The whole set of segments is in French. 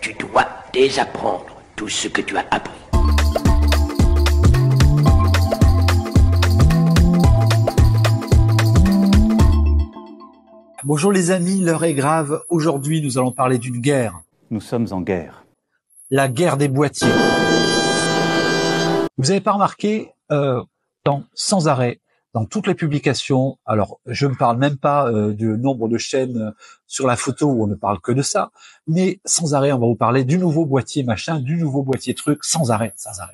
Tu dois désapprendre tout ce que tu as appris. Bonjour les amis, l'heure est grave. Aujourd'hui, nous allons parler d'une guerre. Nous sommes en guerre. La guerre des boîtiers. Vous n'avez pas remarqué, sans arrêt, dans toutes les publications, alors je ne parle même pas du nombre de chaînes sur la photo où on ne parle que de ça, mais sans arrêt, on va vous parler du nouveau boîtier machin, du nouveau boîtier truc, sans arrêt.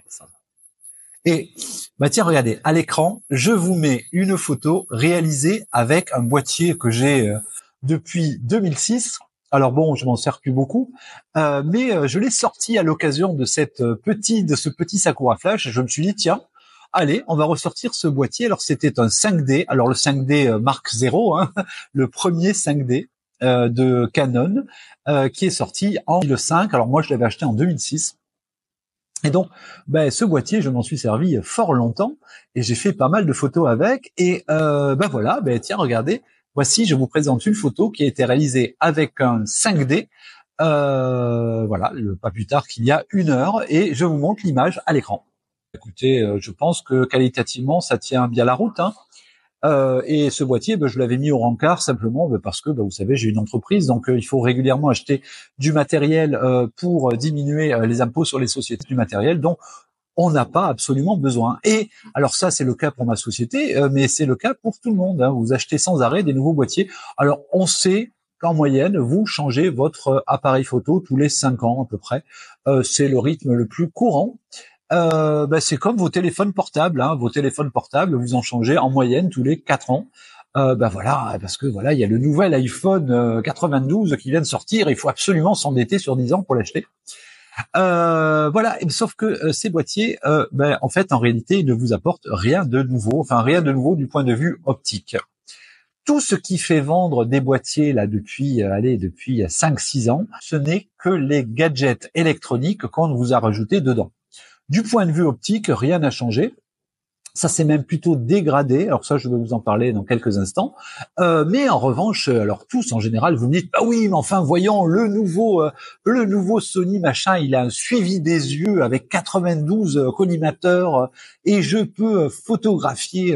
Et, tiens, regardez, à l'écran, je vous mets une photo réalisée avec un boîtier que j'ai depuis 2006. Alors bon, je m'en sers plus beaucoup, mais je l'ai sorti à l'occasion de ce petit Sakura Flash. Je me suis dit, tiens, allez, on va ressortir ce boîtier. Alors c'était un 5D, alors le 5D Mark 0, hein, le premier 5D de Canon, qui est sorti en 2005. Alors moi, je l'avais acheté en 2006. Et donc, ce boîtier, je m'en suis servi fort longtemps et j'ai fait pas mal de photos avec. Et voilà, tiens, regardez, voici, je vous présente une photo qui a été réalisée avec un 5D, voilà, pas plus tard qu'il y a 1 heure, et je vous montre l'image à l'écran. Écoutez, je pense que qualitativement, ça tient bien la route, hein. Et ce boîtier, je l'avais mis au rencard simplement parce que, vous savez, j'ai une entreprise, donc il faut régulièrement acheter du matériel pour diminuer les impôts sur les sociétés du matériel, dont on n'a pas absolument besoin. Et alors ça, c'est le cas pour ma société, mais c'est le cas pour tout le monde, hein. Vous achetez sans arrêt des nouveaux boîtiers. Alors on sait qu'en moyenne, vous changez votre appareil photo tous les 5 ans à peu près. C'est le rythme le plus courant. C'est comme vos téléphones portables, hein. Vos téléphones portables, vous en changez en moyenne tous les 4 ans. Voilà, parce que voilà, il y a le nouvel iPhone 92 qui vient de sortir, il faut absolument s'endetter sur 10 ans pour l'acheter. Voilà, sauf que ces boîtiers, en fait, en réalité, ils ne vous apportent rien de nouveau, rien de nouveau du point de vue optique. Tout ce qui fait vendre des boîtiers là depuis 5-6 ans, ce n'est que les gadgets électroniques qu'on vous a rajoutés dedans. Du point de vue optique, rien n'a changé. Ça s'est même plutôt dégradé. Alors ça, je vais vous en parler dans quelques instants. Mais en revanche, alors tous en général, vous me dites, oui, mais enfin, voyons, le nouveau Sony machin, il a un suivi des yeux avec 92 collimateurs et je peux photographier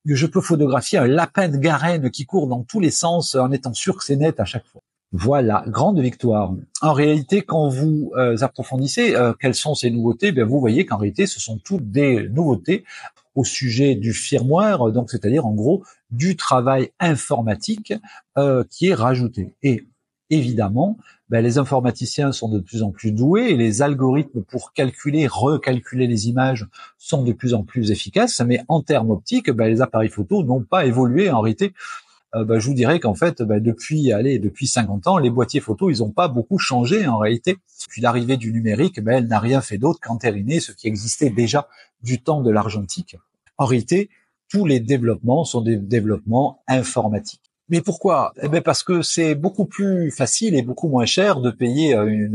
un lapin de Garenne qui court dans tous les sens en étant sûr que c'est net à chaque fois. Voilà, grande victoire. En réalité, quand vous approfondissez quelles sont ces nouveautés, vous voyez qu'en réalité, ce sont toutes des nouveautés au sujet du firmware, donc c'est-à-dire en gros du travail informatique qui est rajouté. Et évidemment, les informaticiens sont de plus en plus doués et les algorithmes pour recalculer les images sont de plus en plus efficaces. Mais en termes optiques, les appareils photo n'ont pas évolué en réalité. Je vous dirais qu'en fait, depuis 50 ans, les boîtiers photo, ils n'ont pas beaucoup changé en réalité. Puis l'arrivée du numérique, elle n'a rien fait d'autre qu'entériner ce qui existait déjà du temps de l'argentique. En réalité, tous les développements sont des développements informatiques. Mais pourquoi ? Parce que c'est beaucoup plus facile et beaucoup moins cher de payer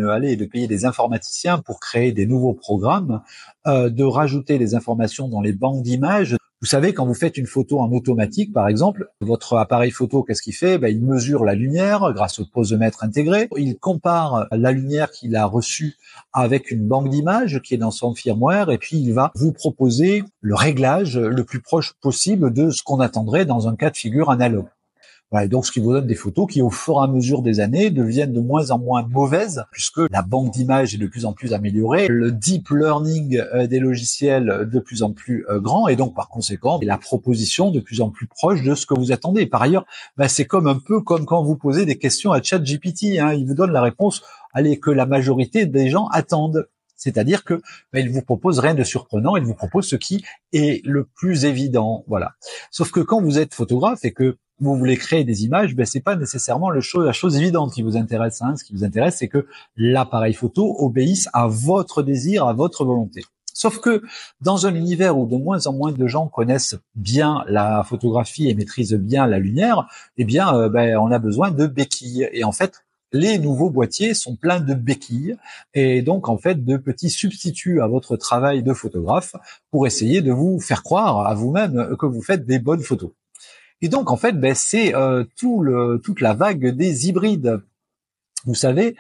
des informaticiens pour créer des nouveaux programmes, de rajouter des informations dans les banques d'images. Vous savez, quand vous faites une photo en automatique, par exemple, votre appareil photo, qu'est-ce qu'il fait ? Il mesure la lumière grâce au posemètre intégré. Il compare la lumière qu'il a reçue avec une banque d'images qui est dans son firmware et puis il va vous proposer le réglage le plus proche possible de ce qu'on attendrait dans un cas de figure analogue. Voilà, donc ce qui vous donne des photos qui, au fur et à mesure des années, deviennent de moins en moins mauvaises, puisque la banque d'images est de plus en plus améliorée, le deep learning des logiciels de plus en plus grand, et donc par conséquent, la proposition de plus en plus proche de ce que vous attendez. Par ailleurs, c'est un peu comme quand vous posez des questions à ChatGPT, hein, il vous donne la réponse, que la majorité des gens attendent. C'est-à-dire que il vous propose rien de surprenant, il vous propose ce qui est le plus évident, voilà. Sauf que quand vous êtes photographe et que vous voulez créer des images, c'est pas nécessairement la chose évidente qui vous intéresse, hein. Ce qui vous intéresse, c'est que l'appareil photo obéisse à votre désir, à votre volonté. Sauf que dans un univers où de moins en moins de gens connaissent bien la photographie et maîtrisent bien la lumière, on a besoin de béquilles. Et en fait, les nouveaux boîtiers sont pleins de béquilles et donc en fait de petits substituts à votre travail de photographe pour essayer de vous faire croire à vous-même que vous faites des bonnes photos. Et donc en fait, c'est toute la vague des hybrides. Vous savez,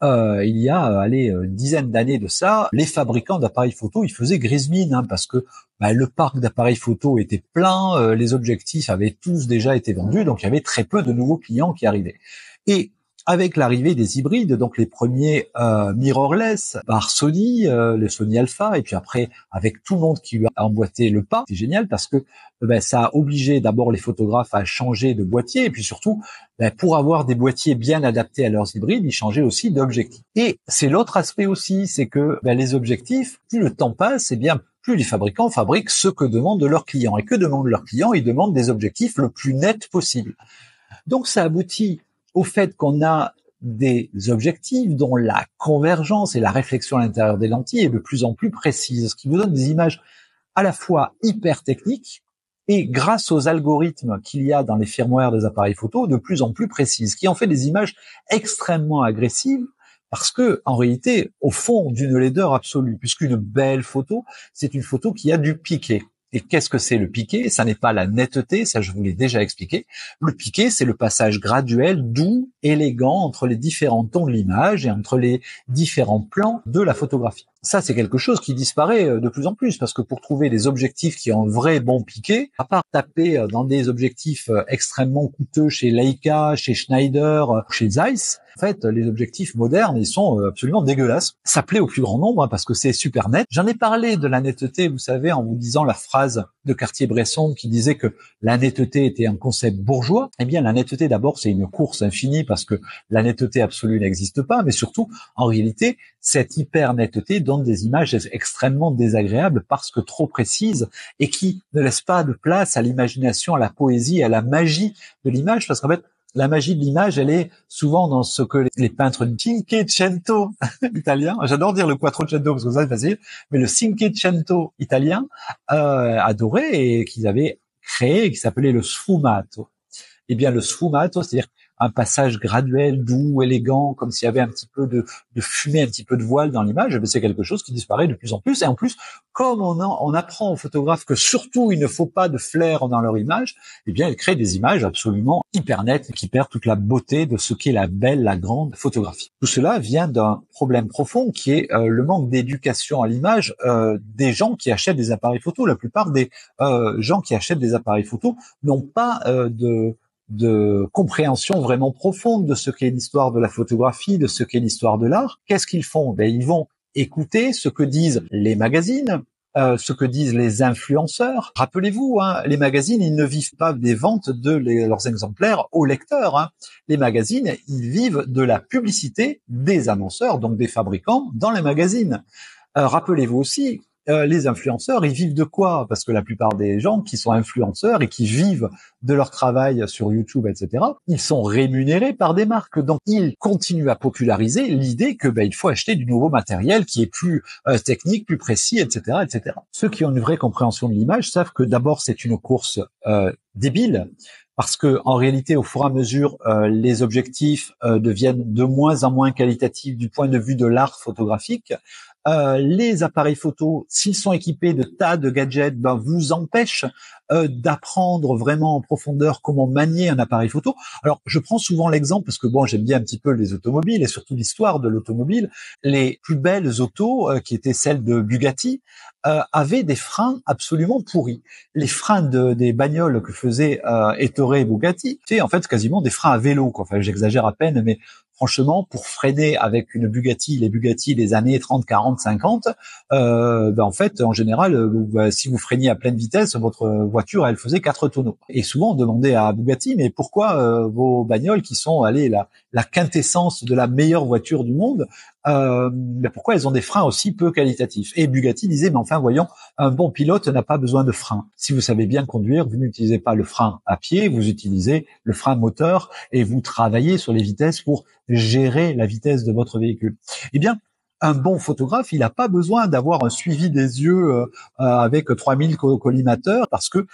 il y a une dizaine d'années de ça, les fabricants d'appareils photo, ils faisaient grise mine, hein, parce que le parc d'appareils photo était plein, les objectifs avaient tous déjà été vendus, donc il y avait très peu de nouveaux clients qui arrivaient. Et avec l'arrivée des hybrides, donc les premiers mirrorless par Sony, le Sony Alpha, et puis après avec tout le monde qui lui a emboîté le pas, c'est génial parce que ça a obligé d'abord les photographes à changer de boîtier, et puis surtout pour avoir des boîtiers bien adaptés à leurs hybrides, ils changeaient aussi d'objectif. Et c'est l'autre aspect aussi, c'est que les objectifs, plus le temps passe, et bien plus les fabricants fabriquent ce que demandent leurs clients. Et que demandent leurs clients? Ils demandent des objectifs le plus nets possible. Donc ça aboutit au fait qu'on a des objectifs dont la convergence et la réflexion à l'intérieur des lentilles est de plus en plus précise, ce qui vous donne des images à la fois hyper techniques et grâce aux algorithmes qu'il y a dans les firmware des appareils photo, de plus en plus précises, qui en fait des images extrêmement agressives parce que, en réalité, au fond d'une laideur absolue, puisqu'une belle photo, c'est une photo qui a du piqué. Et qu'est-ce que c'est le piqué? Ça n'est pas la netteté, ça je vous l'ai déjà expliqué. Le piqué, c'est le passage graduel, doux, élégant entre les différents tons de l'image et entre les différents plans de la photographie. Ça, c'est quelque chose qui disparaît de plus en plus, parce que pour trouver des objectifs qui ont un vrai bon piqué, à part taper dans des objectifs extrêmement coûteux chez Leica, chez Schneider, chez Zeiss, en fait, les objectifs modernes, ils sont absolument dégueulasses. Ça plaît au plus grand nombre, parce que c'est super net. J'en ai parlé de la netteté, vous savez, en vous disant la phrase de Cartier-Bresson qui disait que la netteté était un concept bourgeois. Eh bien, la netteté, d'abord, c'est une course infinie, parce que la netteté absolue n'existe pas, mais surtout, en réalité, cette hyper netteté donne des images extrêmement désagréables parce que trop précises et qui ne laissent pas de place à l'imagination, à la poésie, à la magie de l'image, parce qu'en fait, la magie de l'image, elle est souvent dans ce que les peintres Cinquecento italiens, j'adore dire le Quattrocento parce que ça c'est facile, mais le Cinquecento italien adoraient et qu'ils avaient créé, qui s'appelait le sfumato. Eh bien, le sfumato, c'est-à-dire un passage graduel, doux, élégant, comme s'il y avait un petit peu de fumée, un petit peu de voile dans l'image, c'est quelque chose qui disparaît de plus en plus. Et en plus, comme on apprend aux photographes que surtout il ne faut pas de flair dans leur image, eh bien, ils créent des images absolument hyper nettes qui perdent toute la beauté de ce qu'est la belle, la grande photographie. Tout cela vient d'un problème profond qui est le manque d'éducation à l'image des gens qui achètent des appareils photo. La plupart des gens qui achètent des appareils photo n'ont pas de compréhension vraiment profonde de ce qu'est l'histoire de la photographie, de ce qu'est l'histoire de l'art. Qu'est-ce qu'ils font? Ils vont écouter ce que disent les magazines, ce que disent les influenceurs. Rappelez-vous, les magazines, ils ne vivent pas des ventes de leurs exemplaires aux lecteurs. Les magazines, ils vivent de la publicité des annonceurs, donc des fabricants, dans les magazines. Rappelez-vous aussi, les influenceurs, ils vivent de quoi? Parce que la plupart des gens qui sont influenceurs et qui vivent de leur travail sur YouTube, etc., ils sont rémunérés par des marques. Donc, ils continuent à populariser l'idée que il faut acheter du nouveau matériel qui est plus technique, plus précis, etc., etc. Ceux qui ont une vraie compréhension de l'image savent que d'abord, c'est une course débile. Parce que en réalité, au fur et à mesure, les objectifs deviennent de moins en moins qualitatifs du point de vue de l'art photographique. Les appareils photo, s'ils sont équipés de tas de gadgets, vous empêchent d'apprendre vraiment en profondeur comment manier un appareil photo. Alors, je prends souvent l'exemple parce que j'aime bien un petit peu les automobiles et surtout l'histoire de l'automobile. Les plus belles autos, qui étaient celles de Bugatti, avaient des freins absolument pourris. Les freins des bagnoles que faisait Ettore Bugatti, c'est en fait quasiment des freins à vélo, quoi. Enfin, j'exagère à peine, mais franchement, pour freiner avec une Bugatti, les Bugatti des années 30, 40, 50, en fait, en général, si vous freiniez à pleine vitesse, votre voiture, elle faisait 4 tonneaux. Et souvent, on demandait à Bugatti, mais pourquoi vos bagnoles qui sont, la quintessence de la meilleure voiture du monde, pourquoi elles ont des freins aussi peu qualitatifs? Et Bugatti disait, mais enfin, voyons, un bon pilote n'a pas besoin de frein. Si vous savez bien conduire, vous n'utilisez pas le frein à pied, vous utilisez le frein moteur et vous travaillez sur les vitesses pour gérer la vitesse de votre véhicule. Eh bien, un bon photographe, il n'a pas besoin d'avoir un suivi des yeux avec 3000 collimateurs parce que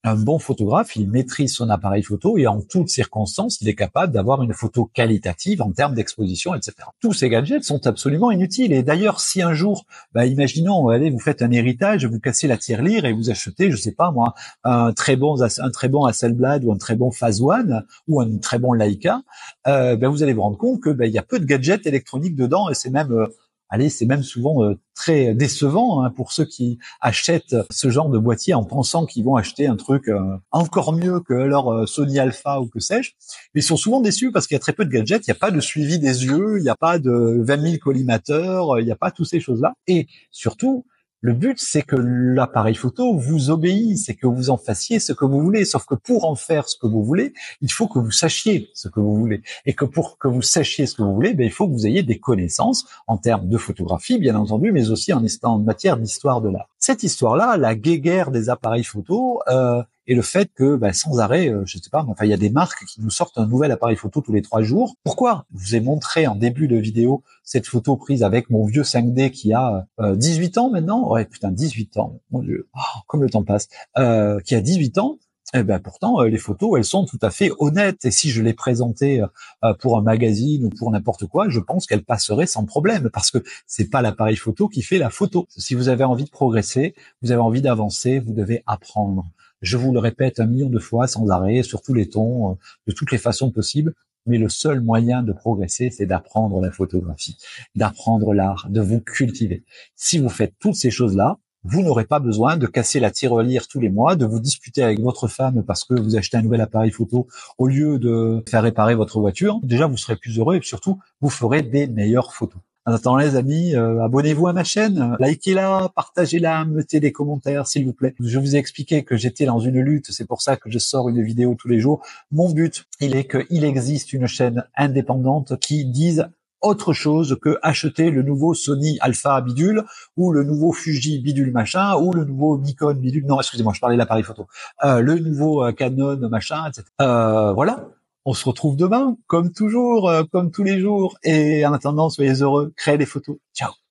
Un bon photographe, il maîtrise son appareil photo et en toutes circonstances, il est capable d'avoir une photo qualitative en termes d'exposition, etc. Tous ces gadgets sont absolument inutiles. Et d'ailleurs, si un jour, imaginons, allez, vous faites un héritage, vous cassez la tirelire et vous achetez, je sais pas moi, un très bon Hasselblad ou un très bon Phase One ou un très bon Leica, vous allez vous rendre compte que il y a peu de gadgets électroniques dedans et c'est même c'est même souvent très décevant pour ceux qui achètent ce genre de boîtier en pensant qu'ils vont acheter un truc encore mieux que leur Sony Alpha ou que sais-je. Mais ils sont souvent déçus parce qu'il y a très peu de gadgets, il n'y a pas de suivi des yeux, il n'y a pas de 20 000 collimateurs, il n'y a pas toutes ces choses-là. Et surtout, le but, c'est que l'appareil photo vous obéisse et que vous en fassiez ce que vous voulez. Sauf que pour en faire ce que vous voulez, il faut que vous sachiez ce que vous voulez. Et que pour que vous sachiez ce que vous voulez, il faut que vous ayez des connaissances en termes de photographie, bien entendu, mais aussi en matière d'histoire de l'art. Cette histoire-là, la guéguerre des appareils photo, et le fait que, sans arrêt, je sais pas, il y a des marques qui nous sortent un nouvel appareil photo tous les 3 jours. Pourquoi? Je vous ai montré en début de vidéo cette photo prise avec mon vieux 5D qui a 18 ans maintenant. Ouais, putain, 18 ans. Mon Dieu, comme le temps passe. Qui a 18 ans. Pourtant, les photos, elles sont tout à fait honnêtes. Et si je les présentais pour un magazine ou pour n'importe quoi, je pense qu'elles passeraient sans problème parce que c'est pas l'appareil photo qui fait la photo. Si vous avez envie de progresser, vous avez envie d'avancer, vous devez apprendre. Je vous le répète 1 million de fois sans arrêt, sur tous les tons, de toutes les façons possibles. Mais le seul moyen de progresser, c'est d'apprendre la photographie, d'apprendre l'art, de vous cultiver. Si vous faites toutes ces choses-là, vous n'aurez pas besoin de casser la tirelire tous les mois, de vous disputer avec votre femme parce que vous achetez un nouvel appareil photo au lieu de faire réparer votre voiture. Déjà, vous serez plus heureux et surtout, vous ferez des meilleures photos. En attendant, les amis, abonnez-vous à ma chaîne, likez-la, partagez-la, mettez des commentaires, s'il vous plaît. Je vous ai expliqué que j'étais dans une lutte, c'est pour ça que je sors une vidéo tous les jours. Mon but, il est qu'il existe une chaîne indépendante qui dise autre chose que acheter le nouveau Sony Alpha bidule ou le nouveau Fuji bidule machin ou le nouveau Nikon bidule. Non, excusez-moi, je parlais de l'appareil photo. Le nouveau Canon machin, etc. Voilà. On se retrouve demain, comme toujours, comme tous les jours. Et en attendant, soyez heureux, créez des photos. Ciao.